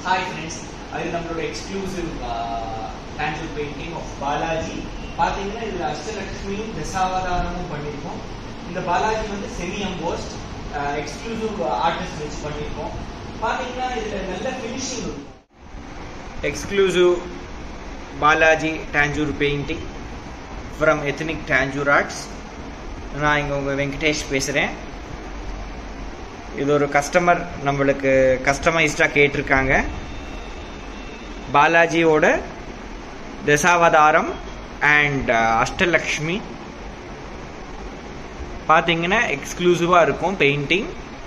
Hi friends, I am exclusive Tanjore painting of Balaji. பாத்தீங்கன்னா இதுல அஷ்டலட்சுமியும் தசாவதாரமும் பண்ணிருக்கோம். இந்த பாலாஜி வந்து செமி எம்போஸ்ட் எக்ஸ்க்ளூசிவ் ஆர்டிஸ்ட் வச்சு பண்ணிருக்கோம். பாத்தீங்கன்னா இதுல நல்ல ஃபினிஷிங் இருக்கும். Exclusive Balaji Tanjore painting from Ethnic Tanjore Arts. நான் இங்க உங்க வெங்கடேஷ் பேசுறேன். இது ஒரு கஸ்டமர் நம்மளுக்கு கஸ்டமைஸ்டா கேட்டிருக்காங்க. பாலாஜியோட தசாவதாரம் அண்ட் அஷ்டலக்ஷ்மி பாத்தீங்கன்னா எக்ஸ்க்ளூசிவா இருக்கும் பெயிண்டிங்.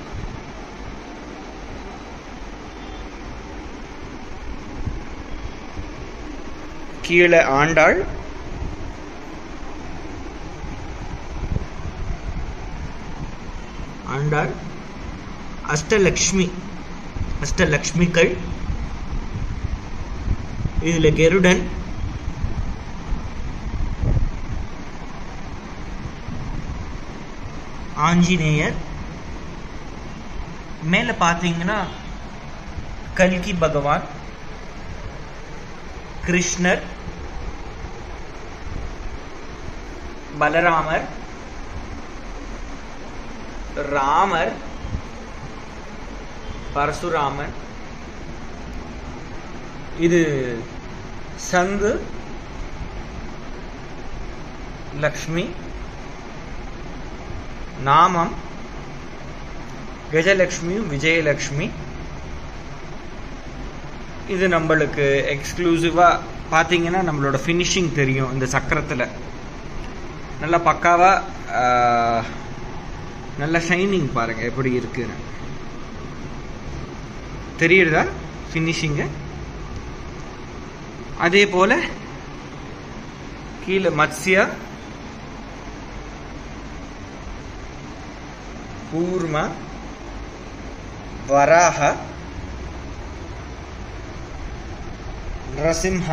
கீழே ஆண்டாள், ஆண்டாள், அஷ்டலக்ஷ்மிகள், இதுல கருடன், ஆஞ்சநேயர், மேல பாத்தீங்கன்னா கல்கி பகவான், கிருஷ்ணர், பலராமர், ராமர், பரசுராமன், இது சங்கு, லக்ஷ்மி, நாமம், கஜலக்ஷ்மி, விஜயலக்ஷ்மி. இது நம்மளுக்கு எக்ஸ்க்ளூசிவா பாத்தீங்கன்னா நம்மளோட ஃபினிஷிங் தெரியும். இந்த சக்கரத்துல நல்லா பக்காவா நல்ல ஷைனிங் பாருங்க எப்படி இருக்குன்னு தெரியுதா ஃபினிஷிங். அதே போல கீழே மத்ஸ்யா, கூர்ம, வராக, நரசிம்ஹ,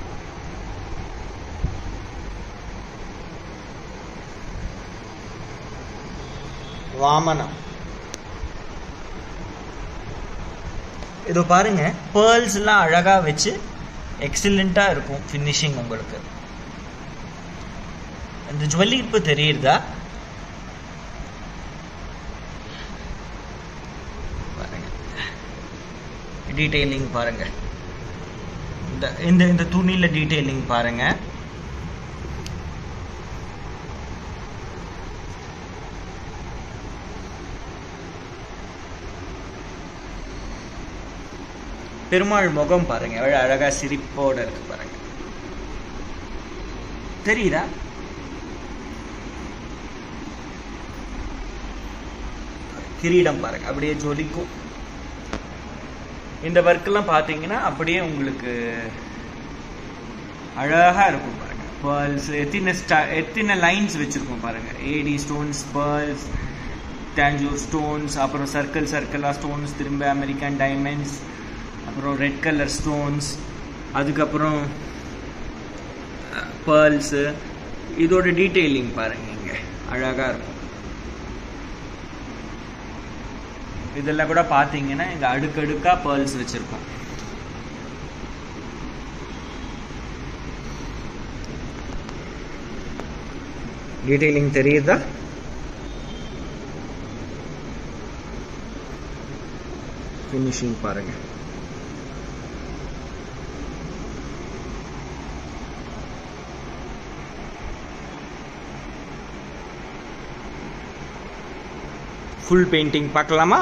வாமனம். இது பாருங்க பேர்ல்ஸ் எல்லாம் அழகா வச்சு எக்ஸலண்டா இருக்கும் ஃபினிஷிங். உங்களுக்கு இந்த ஜுவல்லிப்பு தெரியுதா? பாருங்க டீடைலிங் பாருங்க. இந்த துணியில டீடைலிங் பாருங்க. பெருமாள் முகம் பாருங்க அழகா சிரிப்போட இருக்கு பாருங்க. தெரியுதா? கிரீடம் பாருங்க அப்படியே ஜொலிக்கும். இந்த ஒர்க் எல்லாம் பாத்தீங்கன்னா அப்படியே உங்களுக்கு அழகா இருக்கும் பாருங்க. பேர்ல்ஸ் எத்தனை லைன்ஸ் வச்சிருக்கோம் பாருங்க. AD stones, pearls, Tanjore stones, அப்புறம் சர்க்கிளா ஸ்டோன்ஸ், திரும்ப அமெரிக்கன் டைமண்ட்ஸ், அப்புறம் ரெட் கலர் ஸ்டோன்ஸ், அதுக்கப்புறம் பேர்ல்ஸ். இதோட டீடைலிங் பாருங்க இங்க அழகா இருக்கும். இதெல்லாம் கூட பாத்தீங்கன்னா இங்க அடுக்கடுக்கா பேர்ல்ஸ் வச்சிருக்கோம். டீடைலிங் தெரியுதா? ஃபினிஷிங் பாருங்க. ஃபுல் பெயிண்டிங் பார்க்கலாமா?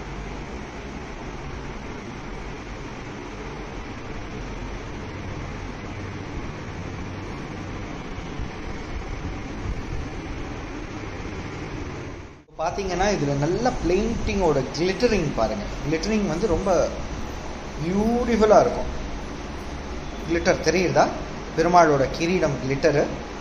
பாத்தீங்கன்னா இதுல நல்ல பெயிண்டிங்கோட கிளிட்டரிங் பாருங்க. கிளிட்டரிங் வந்து ரொம்ப பியூட்டிஃபுல்லா இருக்கும். கிளிட்டர் தெரியுதா? பெருமாளோட கிரீடம் கிளிட்டரு.